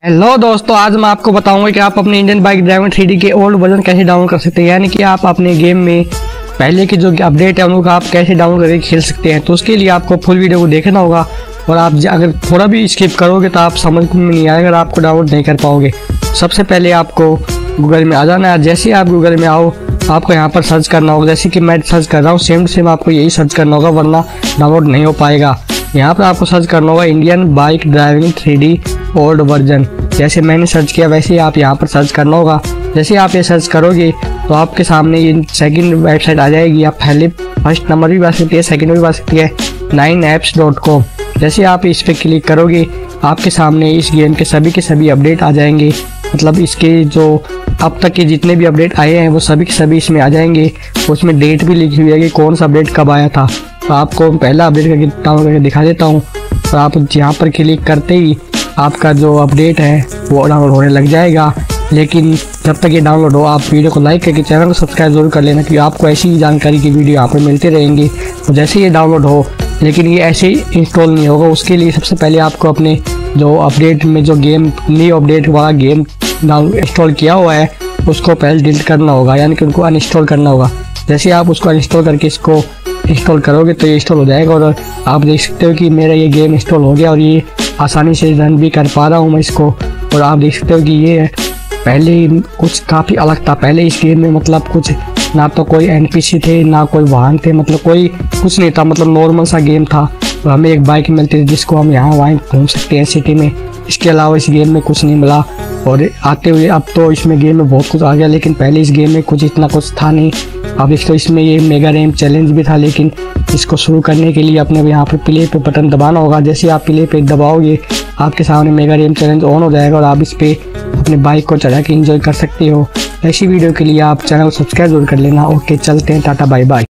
Hello दोस्तों, आज मैं आपको बताऊंगा कि आप अपने इंडियन बाइक ड्राइविंग 3D के ओल्ड वर्जन कैसे डाउनलोड कर सकते हैं। यानी कि आप अपने गेम में पहले की जो अपडेट है उनको आप कैसे डाउनलोड करके खेल सकते हैं। तो उसके लिए आपको फुल वीडियो को देखना होगा और आप अगर थोड़ा भी स्किप करोगे तो आप समझ में नहीं आएगा और आपको डाउनलोड नहीं कर पाओगे। सबसे पहले आपको गूगल में आ जाना है। जैसे आप गूगल में आओ आपको यहाँ पर सर्च करना होगा। जैसे कि मैं सर्च कर रहा हूँ, सेम टू सेम आपको यही सर्च करना होगा, वरना डाउनलोड नहीं हो पाएगा। यहाँ पर आपको सर्च करना होगा Indian bike driving 3D old version. जैसे मैंने सर्च किया वैसे ही आप यहाँ पर सर्च करना होगा। जैसे आप ये सर्च करोगे तो आपके सामने ये सेकंड वेबसाइट आ जाएगी। आप पहले फर्स्ट नंबर भी पा सकती है, सेकंड भी पा सकती है, 9apps.com। जैसे आप इस पर क्लिक करोगे आपके सामने इस गेम के सभी अपडेट आ जाएंगे। मतलब इसके जो अब तक के जितने भी अपडेट आए हैं वो सभी के सभी इसमें आ जाएंगे। उसमें डेट भी लिखी हुई है कि कौन सा अपडेट कब आया था। तो आपको पहला अपडेट करके डाउनलोड करके दिखा देता हूँ। तो आप यहाँ पर क्लिक करते ही आपका जो अपडेट है वो डाउनलोड होने लग जाएगा। लेकिन जब तक ये डाउनलोड हो आप वीडियो को लाइक करके चैनल को सब्सक्राइब जरूर कर लेना, क्योंकि आपको ऐसी ही जानकारी की वीडियो यहाँ पर मिलते रहेंगी। तो जैसे ये डाउनलोड हो, लेकिन ये ऐसे ही इंस्टॉल नहीं होगा। उसके लिए सबसे पहले आपको अपने जो अपडेट में जो गेम न्यू अपडेट वाला गेम डाउनलोड इंस्टॉल किया हुआ है उसको पहले डिलीट करना होगा, यानी कि उनको अनइंस्टॉल करना होगा। जैसे आप उसको अनइंस्टॉल करके इसको इंस्टॉल करोगे तो ये इंस्टॉल हो जाएगा। और आप देख सकते हो कि मेरा ये गेम इंस्टॉल हो गया और ये आसानी से रन भी कर पा रहा हूँ मैं इसको। और आप देख सकते हो कि ये पहले कुछ काफ़ी अलग था। पहले इस गेम में मतलब कुछ ना तो कोई NPC थे ना कोई वाहन थे, मतलब कोई कुछ नहीं था। मतलब नॉर्मल सा गेम था और हमें एक बाइक मिलती थी जिसको हम यहाँ वहाँ घूम सकते हैं सिटी में। इसके अलावा इस गेम में कुछ नहीं मिला। और आते हुए अब तो इसमें गेम में बहुत कुछ आ गया, लेकिन पहले इस गेम में कुछ इतना कुछ था नहीं। अब इसको इसमें ये मेगा रैम चैलेंज भी था, लेकिन इसको शुरू करने के लिए अपने यहाँ पर प्ले पे बटन दबाना होगा। जैसे आप प्ले पे दबाओगे आपके सामने मेगा रैम चैलेंज ऑन हो जाएगा और आप इस पर अपने बाइक को चढ़ा के एंजॉय कर सकते हो। ऐसी वीडियो के लिए आप चैनल को सब्सक्राइब जरूर कर लेना। ओके, चलते हैं, टाटा बाय बाय।